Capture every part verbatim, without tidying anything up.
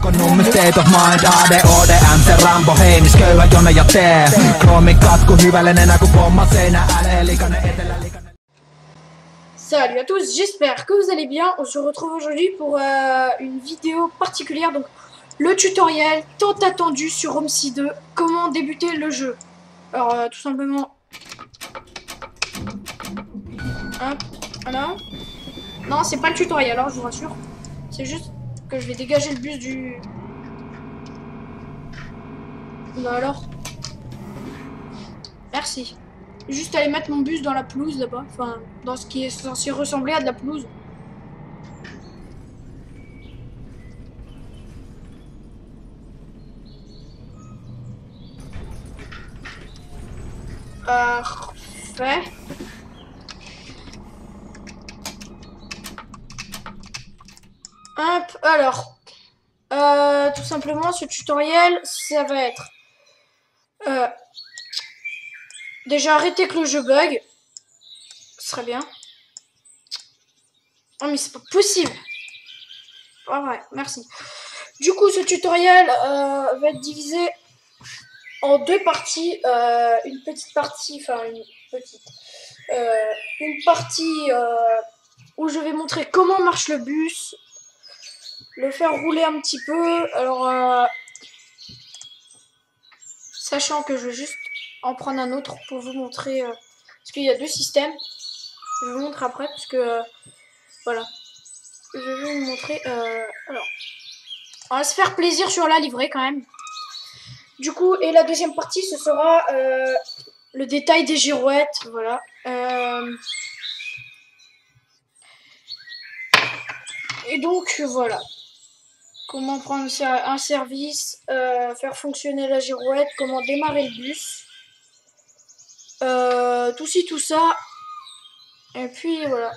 Con un state of mind, A D O D M, se Rambo, heimis, köyhä, jone ja tee. Kroomin katku, hyvällinen kuin pomma seinä, äle, likainen etelä, likainen. Salut à tous, j'espère que vous allez bien. On se retrouve aujourd'hui pour euh, une vidéo particulière, donc le tutoriel tant attendu sur Homesy deux, comment débuter le jeu. Alors euh, tout simplement, hop, voilà. Non, c'est pas le tutoriel, alors je vous rassure. C'est juste que je vais dégager le bus du... Bah alors. Merci. Juste aller mettre mon bus dans la pelouse là-bas. Enfin, dans ce qui est censé ressembler à de la pelouse. Parfait. Hop, alors. Euh, tout simplement, ce tutoriel, ça va être... Euh, déjà, arrêter que le jeu bug. Ce serait bien. Oh, mais c'est pas possible. Pas vrai, merci. Du coup, ce tutoriel euh, va être divisé en deux parties. Euh, une petite partie, enfin une petite... Euh, une partie euh, où je vais montrer comment marche le bus. Le faire rouler un petit peu. Alors, euh, sachant que je vais juste en prendre un autre pour vous montrer... Euh, parce qu'il y a deux systèmes. Je vais vous montrer après, parce que... Euh, voilà. Je vais vous montrer... Euh, alors, on va se faire plaisir sur la livrée quand même. Du coup, et la deuxième partie, ce sera euh, le détail des girouettes. Voilà. Euh, et donc, voilà. Comment prendre un service, euh, faire fonctionner la girouette, comment démarrer le bus. Euh, tout ci, tout ça. Et puis, voilà.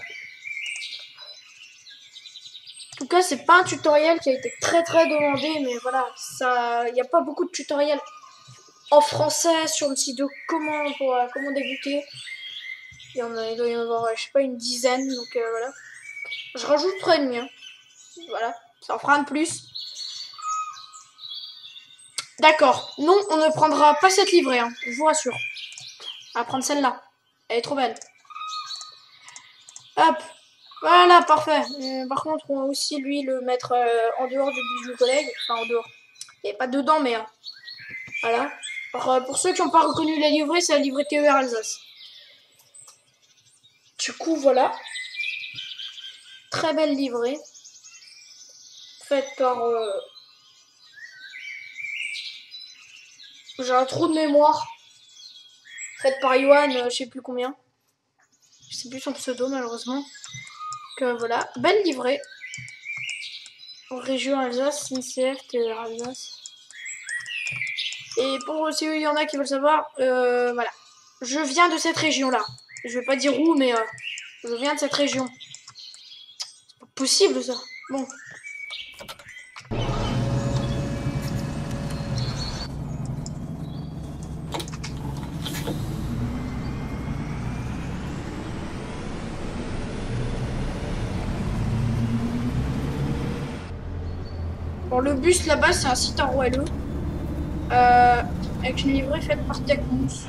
En tout cas, c'est pas un tutoriel qui a été très très demandé, mais voilà, ça, il n'y a pas beaucoup de tutoriels en français sur le site de comment, pour, euh, comment débuter. Il y en a, il doit y en avoir, je sais pas, une dizaine, donc euh, voilà. Je rajouterai le mien. Voilà, ça en fera un de plus. D'accord, non, on ne prendra pas cette livrée, hein, je vous rassure. On va prendre celle-là, elle est trop belle. Hop. Voilà, parfait. Euh, par contre, on va aussi, lui, le mettre euh, en dehors du bus du collègue. Enfin, en dehors. Il n'est pas dedans, mais... Euh, voilà. Alors, euh, pour ceux qui n'ont pas reconnu la livrée, c'est la livrée T E R Alsace. Du coup, voilà. Très belle livrée. Faite par... Euh... J'ai un trou de mémoire. Faite par Yohan, euh, je sais plus combien. Je sais plus son pseudo, malheureusement. Donc, voilà, belle livrée. Région Alsace, N C F, T E R Alsace. Et pour si il y en a qui veulent savoir, euh, voilà. Je viens de cette région-là. Je vais pas dire où, mais euh, je viens de cette région. C'est pas possible, ça. Bon. Bon, le bus là-bas, c'est un site en Roelleux. Euh, avec une livrée faite par Techmous.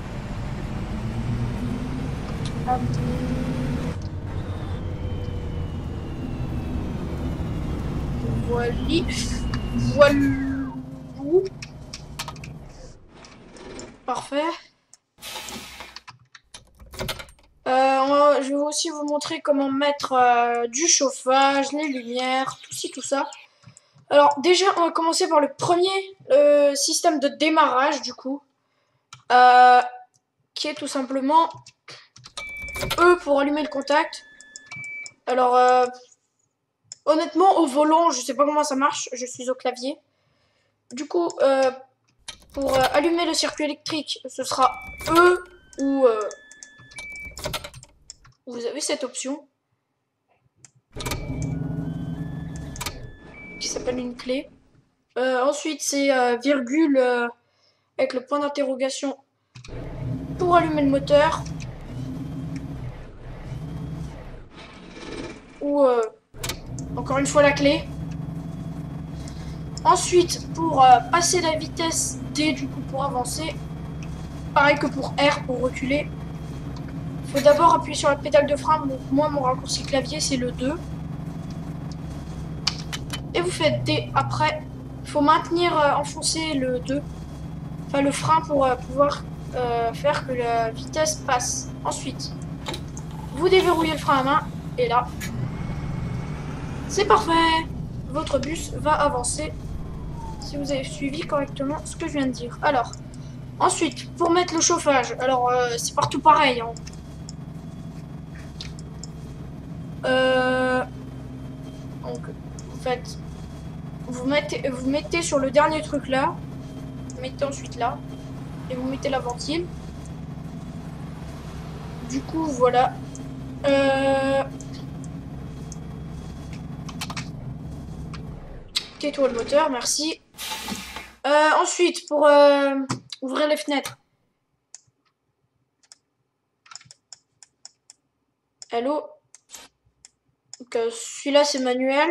Voilà. Voilou. Parfait. Euh, on va, je vais aussi vous montrer comment mettre euh, du chauffage, les lumières, tout ci, tout ça. Alors déjà, on va commencer par le premier euh, système de démarrage du coup, euh, qui est tout simplement E pour allumer le contact. Alors euh, honnêtement, au volant, je sais pas comment ça marche, je suis au clavier. Du coup, euh, pour euh, allumer le circuit électrique, ce sera E ou euh, vous avez cette option qui s'appelle une clé. Euh, ensuite, c'est euh, virgule euh, avec le point d'interrogation pour allumer le moteur. Ou euh, encore une fois la clé. Ensuite, pour euh, passer la vitesse D, du coup, pour avancer, pareil que pour R, pour reculer, il faut d'abord appuyer sur la pédale de frein. Donc, moi, mon raccourci clavier, c'est le deux. Et vous faites D. Après, il faut maintenir euh, enfoncé le deux, enfin le frein pour euh, pouvoir euh, faire que la vitesse passe. Ensuite, vous déverrouillez le frein à main et là, c'est parfait. Votre bus va avancer si vous avez suivi correctement ce que je viens de dire. Alors, ensuite, pour mettre le chauffage, alors euh, c'est partout pareil. Hein. Euh, donc, vous faites, vous mettez, vous mettez sur le dernier truc là, vous mettez ensuite là, et vous mettez la ventile. Du coup, voilà. Euh... Tais-toi le moteur, merci. Euh, ensuite, pour euh, ouvrir les fenêtres. Hello. Donc, euh, celui-là, c'est manuel.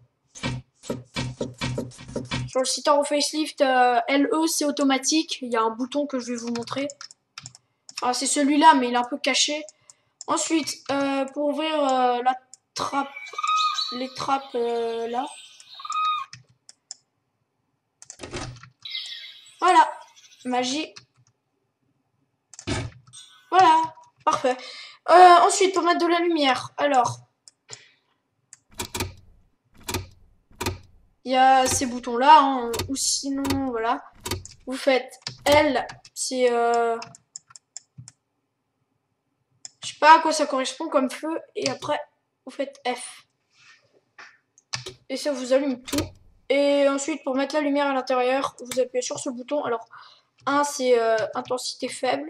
Sur le Citaro Facelift, euh, L E, c'est automatique. Il y a un bouton que je vais vous montrer. Enfin, c'est celui-là, mais il est un peu caché. Ensuite, euh, pour ouvrir euh, la trappe, les trappes euh, là. Voilà, magie. Voilà, parfait. Euh, ensuite, pour mettre de la lumière, alors, il y a ces boutons-là, hein, ou sinon, voilà, vous faites L, c'est, euh, je sais pas à quoi ça correspond comme feu, et après, vous faites F. Et ça vous allume tout. Et ensuite, pour mettre la lumière à l'intérieur, vous appuyez sur ce bouton. Alors, un, c'est euh, intensité faible.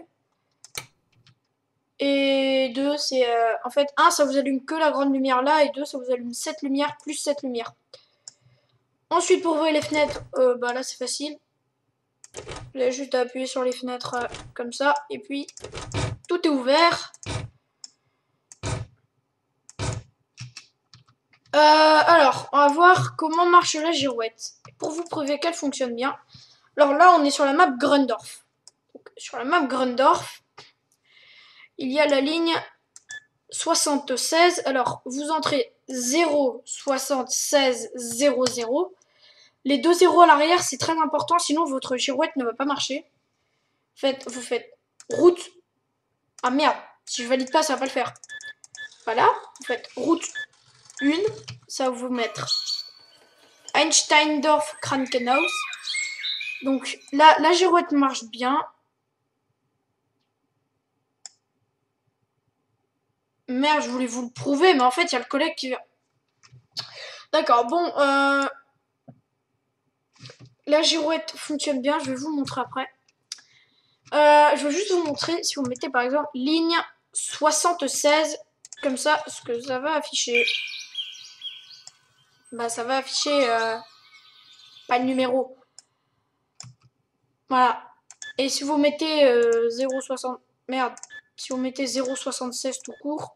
Et deux, c'est... Euh, en fait, un, ça vous allume que la grande lumière là. Et deux, ça vous allume cette lumière plus cette lumière. Ensuite, pour ouvrir les fenêtres, euh, bah là, c'est facile. Vous avez juste à appuyer sur les fenêtres euh, comme ça. Et puis, tout est ouvert. Euh, alors, on va voir comment marche la girouette. Pour vous prouver qu'elle fonctionne bien. Alors là, on est sur la map Grundorf. Donc, sur la map Grundorf, il y a la ligne soixante-seize. Alors, vous entrez zéro soixante-seize zéro zéro. Les deux zéros à l'arrière, c'est très important, sinon votre girouette ne va pas marcher. Faites, vous faites route. Ah merde, si je valide pas, ça va pas le faire. Voilà, vous faites route un, ça va vous mettre Einsteindorf Krankenhaus. Donc là, la girouette marche bien. Merde, je voulais vous le prouver, mais en fait, il y a le collègue qui vient. D'accord, bon, euh... la girouette fonctionne bien, je vais vous montrer après. Euh, je vais juste vous montrer, si vous mettez par exemple ligne soixante-seize, comme ça, ce que ça va afficher. Bah, ça va afficher euh, pas le numéro. Voilà. Et si vous mettez euh, zéro soixante... Merde. Si vous mettez zéro soixante-seize tout court,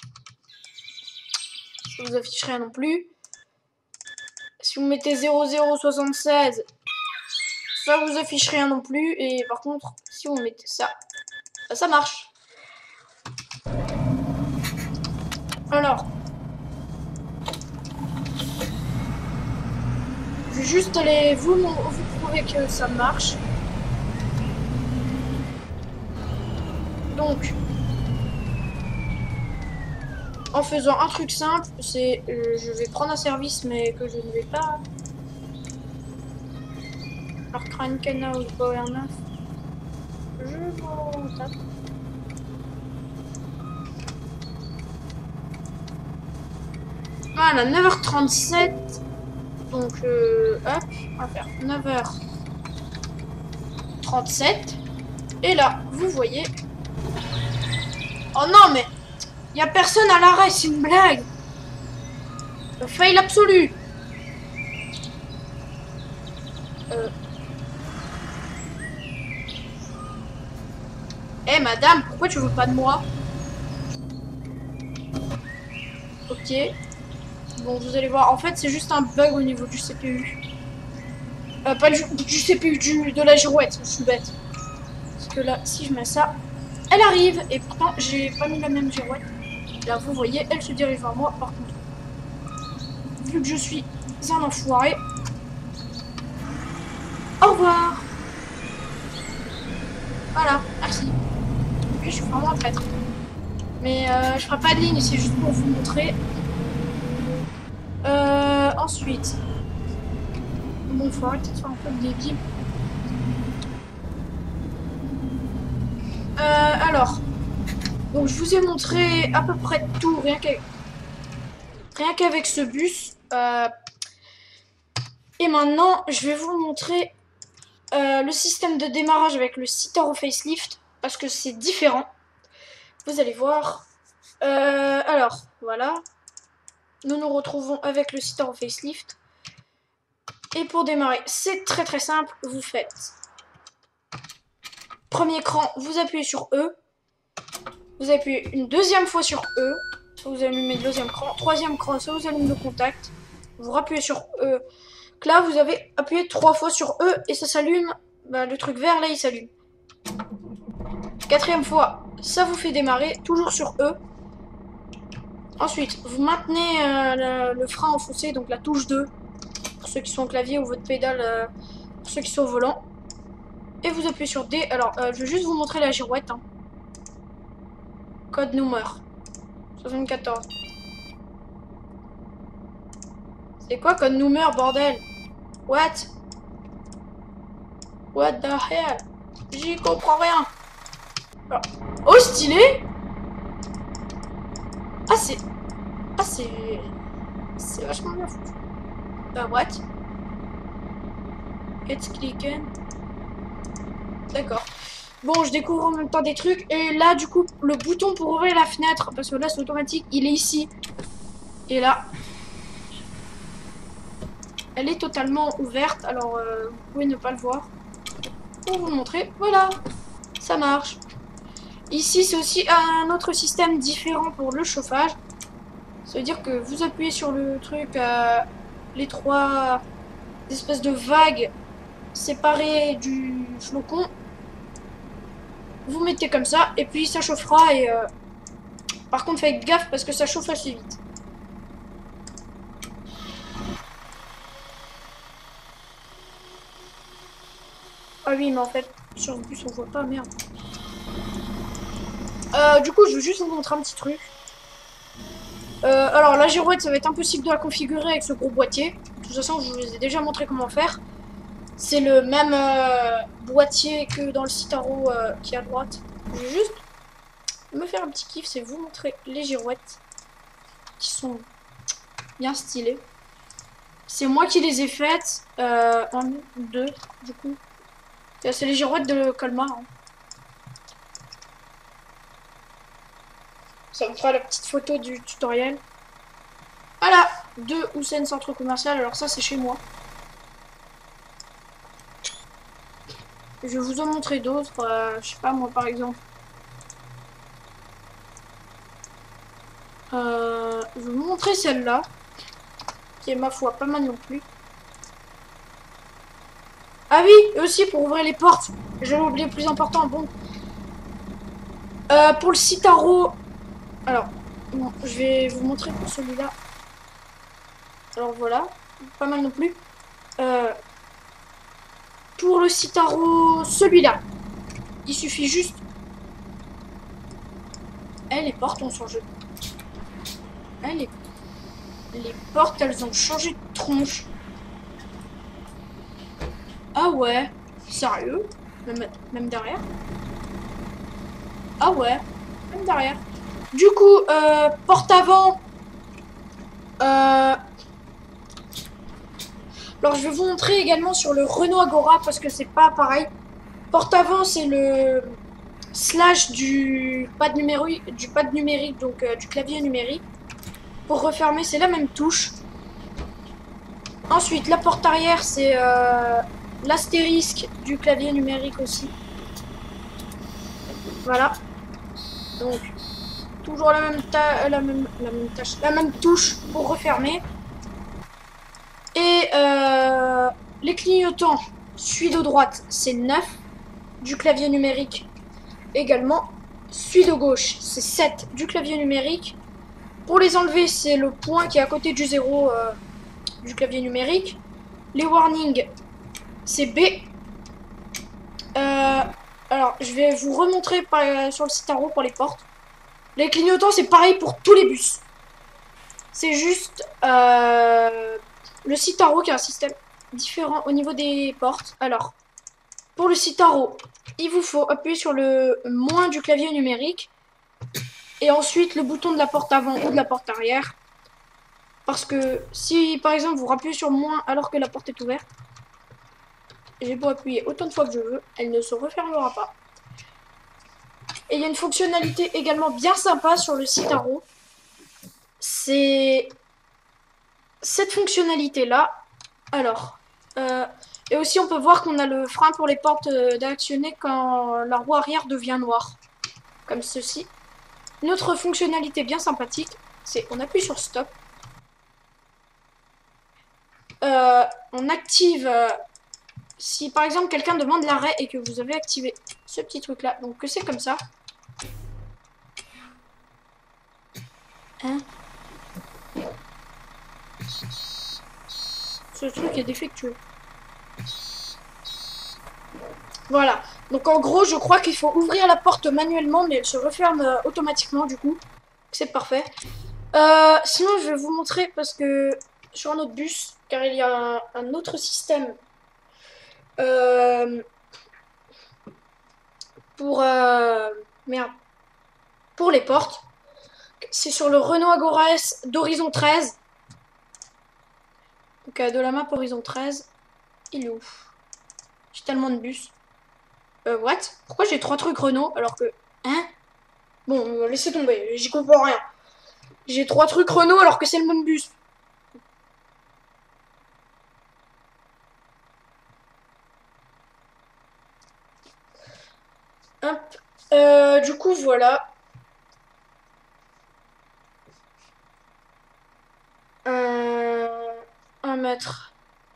ça vous affiche rien non plus. Si vous mettez zéro zéro soixante-seize, ça vous affiche rien non plus. Et par contre, si vous mettez ça, bah, ça marche. Alors, je vais juste aller vous, vous prouver que ça marche. Donc, en faisant un truc simple, c'est euh, je vais prendre un service mais que je ne vais pas. Alors, Krankenhaus Bauer neuf. Je vous tape. Voilà, neuf heures trente-sept. Donc, euh, hop, on va faire neuf heures trente-sept. Et là, vous voyez. Oh non, mais il y a personne à l'arrêt, c'est une blague. Le fail absolu. Euh. Eh hey, madame, pourquoi tu veux pas de moi? Ok. Bon, vous allez voir. En fait, c'est juste un bug au niveau du C P U. Euh, pas du, du C P U, du, de la girouette, je suis bête. Parce que là, si je mets ça, elle arrive. Et pourtant, j'ai pas mis la même girouette. Là, vous voyez, elle se dirige vers moi. Par contre, vu que je suis un enfoiré, au revoir. Voilà, merci. Ok, je suis vraiment un traître. Mais euh, je ferai pas de ligne, c'est juste pour vous montrer. Euh, ensuite, bon, faut arrêter de faire un peu de débile. Euh, alors, donc je vous ai montré à peu près tout, rien qu'avec rien qu'avec ce bus. Euh, et maintenant, je vais vous montrer euh, le système de démarrage avec le Citaro facelift, parce que c'est différent. Vous allez voir. Euh, alors, voilà. Nous nous retrouvons avec le Citaro facelift. Et pour démarrer, c'est très très simple. Vous faites premier cran, vous appuyez sur E. Vous appuyez une deuxième fois sur E. Ça vous allumez le deuxième cran. Troisième cran, ça vous allume le contact. Vous rappuyez sur E. Là, vous avez appuyé trois fois sur E et ça s'allume. Bah, le truc vert, là, il s'allume. Quatrième fois, ça vous fait démarrer, toujours sur E. Ensuite, vous maintenez euh, le, le frein enfoncé, donc la touche deux. Pour ceux qui sont au clavier ou votre pédale, euh, pour ceux qui sont au volant. Et vous appuyez sur D. Alors, euh, je vais juste vous montrer la girouette. Hein. Code numéro soixante-quatorze. C'est quoi code numéro, bordel? What? What the hell? J'y comprends rien. Alors, oh, stylé! Ah, c'est... Ah, c'est... C'est vachement bien foutu. Bah, what? Let's click in. D'accord. Bon, je découvre en même temps des trucs. Et là, du coup, le bouton pour ouvrir la fenêtre, parce que là, c'est automatique, il est ici. Et là, elle est totalement ouverte. Alors, euh, vous pouvez ne pas le voir. Pour vous le montrer, voilà, ça marche. Ici, c'est aussi un autre système différent pour le chauffage. Ça veut dire que vous appuyez sur le truc, euh, les trois espèces de vagues séparées du flocon. Vous mettez comme ça, et puis ça chauffera. Et euh... par contre, faites gaffe parce que ça chauffe assez vite. Ah oui, mais en fait, sur le bus, on voit pas, merde. Euh, du coup, je vais juste vous montrer un petit truc. Euh, alors, la girouette, ça va être impossible de la configurer avec ce gros boîtier. De toute façon, je vous ai déjà montré comment faire. C'est le même euh, boîtier que dans le Citaro euh, qui est à droite. Je vais juste me faire un petit kiff, c'est vous montrer les girouettes qui sont bien stylées. C'est moi qui les ai faites. Euh, un, deux, du coup. C'est les girouettes de Colmar. Hein. Ça vous fera la petite photo du tutoriel. Voilà, deux Houssen Centre Commercial. Alors ça, c'est chez moi. Je vais vous en montrer d'autres. Euh, je sais pas, moi, par exemple. Euh, je vais vous montrer celle-là. Qui est, ma foi, pas mal non plus. Ah oui, et aussi pour ouvrir les portes. J'avais oublié le plus important. Bon. Euh, pour le Citaro... Alors, bon, je vais vous montrer pour celui-là. Alors voilà, pas mal non plus. Euh, pour le Citaro, celui-là, il suffit juste... Eh, les portes ont changé. Eh, les... les portes, elles ont changé de tronche. Ah ouais, sérieux? Même, même derrière? Ah ouais, même derrière. Du coup, euh, porte avant. Euh... Alors, je vais vous montrer également sur le Renault Agora parce que c'est pas pareil. Porte avant, c'est le slash du pad numérique, du pad numérique, donc euh, du clavier numérique. Pour refermer, c'est la même touche. Ensuite, la porte arrière, c'est euh, l'astérisque du clavier numérique aussi. Voilà. Donc, toujours la même, ta la même, la même tâche, la même touche pour refermer. Et euh, les clignotants, celui de droite, c'est neuf. Du clavier numérique également. Celui de gauche, c'est sept du clavier numérique. Pour les enlever, c'est le point qui est à côté du zéro euh, du clavier numérique. Les warnings, c'est B. Euh, alors, je vais vous remontrer par, sur le Citaro pour les portes. Les clignotants, c'est pareil pour tous les bus. C'est juste euh, le Citaro qui a un système différent au niveau des portes. Alors, pour le Citaro, il vous faut appuyer sur le moins du clavier numérique. Et ensuite, le bouton de la porte avant ou de la porte arrière. Parce que si, par exemple, vous rappuyez sur moins alors que la porte est ouverte, j'ai beau appuyer autant de fois que je veux, elle ne se refermera pas. Et il y a une fonctionnalité également bien sympa sur le Citaro. C'est cette fonctionnalité-là. Alors, euh, et aussi on peut voir qu'on a le frein pour les portes euh, d'actionner quand la roue arrière devient noire. Comme ceci. Une autre fonctionnalité bien sympathique, c'est on appuie sur stop. Euh, on active, euh, si par exemple quelqu'un demande l'arrêt et que vous avez activé ce petit truc là, donc que c'est comme ça. Hein? Ce truc est défectueux. Voilà. Donc en gros, je crois qu'il faut ouvrir la porte manuellement, mais elle se referme euh, automatiquement du coup. C'est parfait. Euh, sinon, je vais vous montrer parce que sur un autre bus, car il y a un, un autre système euh, pour euh, merde pour les portes. C'est sur le Renault Agora S d'Horizon treize. Donc euh, de la map Horizon treize. Il est où? J'ai tellement de bus. Euh, what? Pourquoi j'ai trois trucs Renault alors que... Hein? Bon, laissez tomber, j'y comprends rien. J'ai trois trucs Renault alors que c'est le même bus. Hop. Euh, du coup, voilà. Euh, un mètre.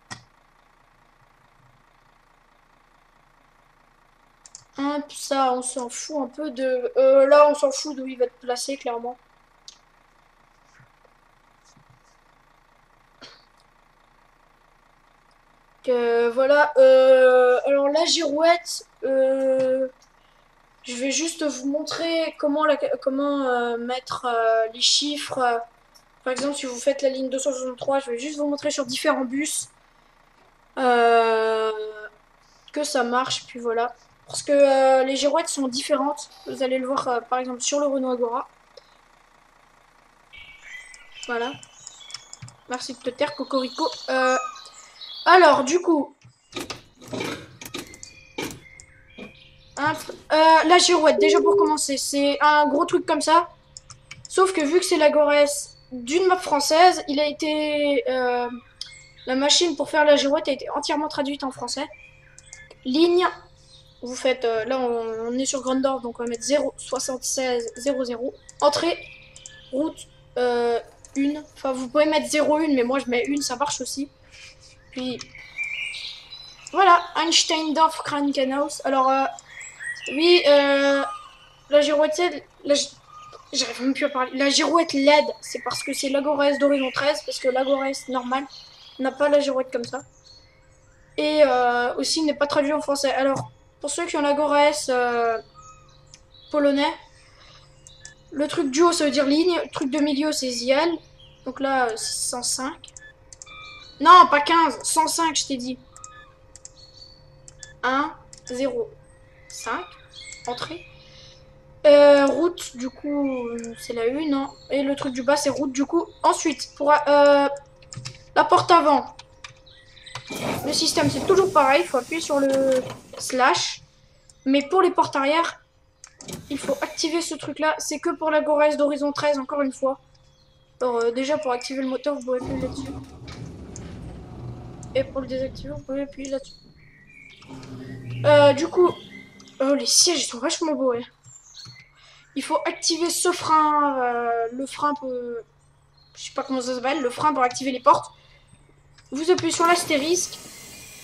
Hop, ça, on s'en fout un peu de... Euh, là, on s'en fout d'où il va être placé, clairement. Euh, voilà. Euh, alors, la girouette... Euh, je vais juste vous montrer comment, la, comment euh, mettre euh, les chiffres. Euh, par exemple, si vous faites la ligne deux cent soixante-trois, je vais juste vous montrer sur différents bus euh, que ça marche. Puis voilà. Parce que euh, les girouettes sont différentes. Vous allez le voir euh, par exemple sur le Renault Agora. Voilà. Merci de te taire, Cocorico. Euh, alors, du coup... Euh, la girouette, déjà pour commencer, c'est un gros truc comme ça. Sauf que vu que c'est la Agora S d'une map française, il a été... Euh, la machine pour faire la girouette a été entièrement traduite en français. Ligne... Vous faites, euh, là on, on est sur Grandorf, donc on va mettre zéro soixante-seize zéro zéro. Entrée, route euh, un. Enfin, vous pouvez mettre zéro un, mais moi je mets une, ça marche aussi. Puis, voilà, Einsteindorf Krankenhaus. Alors, euh, oui, euh, la girouette, la, j'arrive même plus à parler. La girouette L E D, c'est parce que c'est l'Agora S d'Horizon treize, parce que l'Agora S normale n'a pas la girouette comme ça. Et euh, aussi, n'est pas traduit en français. Alors, pour ceux qui ont l'Agora S euh, polonais, le truc du haut ça veut dire ligne, le truc de milieu c'est Ziel. Donc là c'est cent cinq. Non, pas quinze, cent cinq je t'ai dit. un, zéro, cinq, entrée. Euh, route du coup c'est la une, hein. Et le truc du bas c'est route du coup. Ensuite, pour euh, la porte avant. Le système c'est toujours pareil, il faut appuyer sur le slash. Mais pour les portes arrière, il faut activer ce truc là. C'est que pour la Agora S d'Horizon treize, encore une fois. Alors euh, déjà pour activer le moteur, vous pouvez appuyer là-dessus. Et pour le désactiver, vous pouvez appuyer là-dessus. Euh, du coup, oh, les sièges ils sont vachement beaux. Ouais. Il faut activer ce frein, euh, le frein peut... Je sais pas comment ça s'appelle, le frein pour activer les portes. Vous appuyez sur l'astérisque.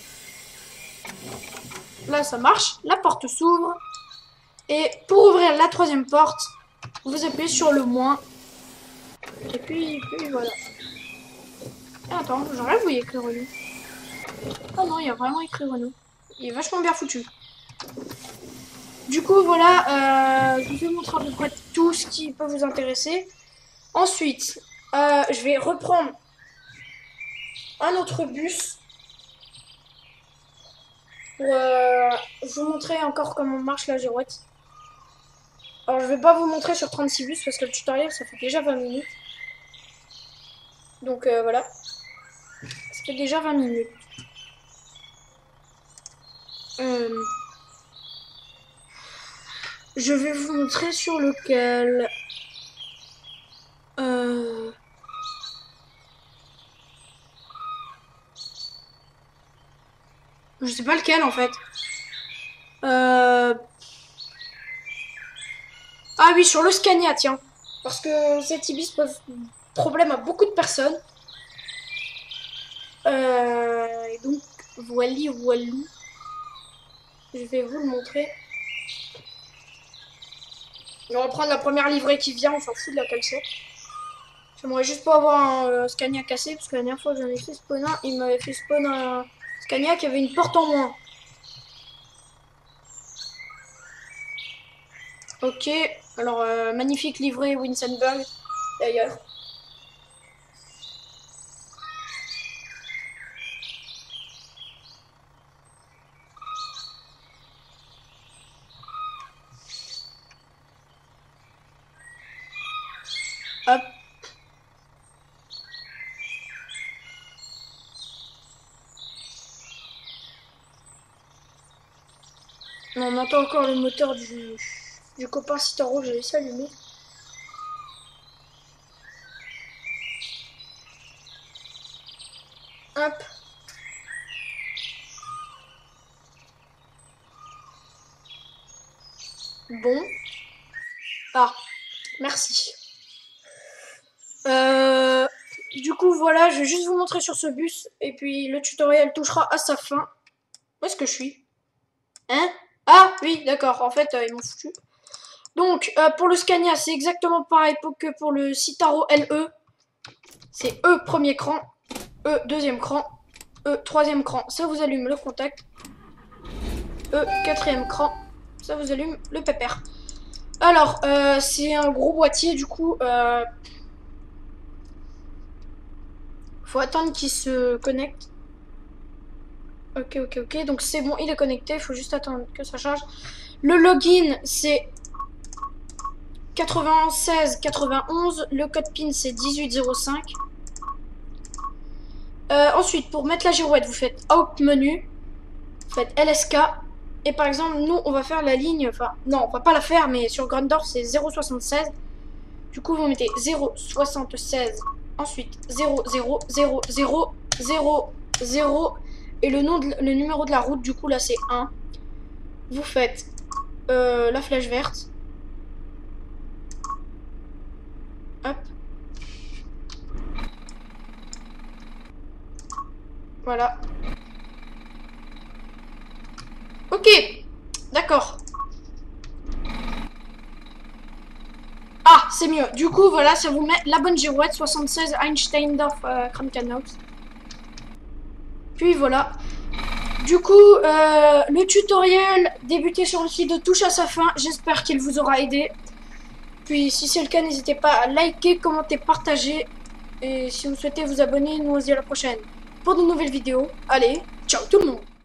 Là, ça marche. La porte s'ouvre. Et pour ouvrir la troisième porte, vous appuyez sur le moins. Et puis, puis voilà. Et attends, j'enlève où il y a écrit Renault. Oh non, il y a vraiment écrit Renault. Il est vachement bien foutu. Du coup, voilà, euh, je vous ai montré à peu près tout ce qui peut vous intéresser. Ensuite, euh, je vais reprendre un autre bus pour euh, vous montrer encore comment marche la girouette. Alors, je vais pas vous montrer sur trente-six bus parce que le tutoriel, ça fait déjà vingt minutes. Donc, euh, voilà. Ça fait déjà vingt minutes. Euh, je vais vous montrer sur lequel... Euh... Je sais pas lequel en fait. Euh... Ah oui, sur le Scania, tiens. Parce que cet ibis pose problème à beaucoup de personnes. Euh... Et donc, voili voilou. Je vais vous le montrer. Je vais reprendre la première livrée qui vient, on s'en fout de laquelle c'est. J'aimerais juste pas avoir un euh, Scania cassé, parce que la dernière fois que j'en ai fait spawn un, il m'avait fait spawn un Scania qui avait une porte en moins. Ok, alors euh, magnifique livrée Winsenberg, d'ailleurs. Hop. On entend encore le moteur du, du copain Citaro que j'ai laissé allumer. Hop. Bon. Ah, merci. Euh, du coup, voilà, je vais juste vous montrer sur ce bus. Et puis, le tutoriel touchera à sa fin. Où est-ce que je suis? Hein? Ah, oui, d'accord. En fait, euh, ils m'ont foutu. Donc, euh, pour le Scania, c'est exactement pareil que pour le Citaro L E. C'est E, premier cran. E, deuxième cran. E, troisième cran. Ça vous allume le contact. E, quatrième cran. Ça vous allume le pépère. Alors, euh, c'est un gros boîtier, du coup... Euh, faut attendre qu'il se connecte. Ok, ok, ok. Donc c'est bon, il est connecté. Il faut juste attendre que ça charge. Le login, c'est quatre-vingt-seize quatre-vingt-onze. Le code PIN, c'est dix-huit zéro cinq. Euh, ensuite, pour mettre la girouette, vous faites Out menu. Vous faites L S K. Et par exemple, nous, on va faire la ligne... Enfin, non, on va pas la faire, mais sur Grandorf, c'est zéro soixante-seize. Du coup, vous mettez zéro soixante-seize. Ensuite, zéro zéro zéro zéro zéro zéro. Et le, nom de, le numéro de la route, du coup, là, c'est un. Vous faites euh, la flèche verte. Hop. Voilà. Ok. D'accord. Ah, c'est mieux. Du coup, voilà, ça vous met la bonne girouette. soixante-seize Einsteindorf euh, Krankenhaus. Puis voilà. Du coup, euh, le tutoriel débuté sur le site touche à sa fin. J'espère qu'il vous aura aidé. Puis si c'est le cas, n'hésitez pas à liker, commenter, partager. Et si vous souhaitez vous abonner, nous on se dit à la prochaine pour de nouvelles vidéos. Allez, ciao tout le monde!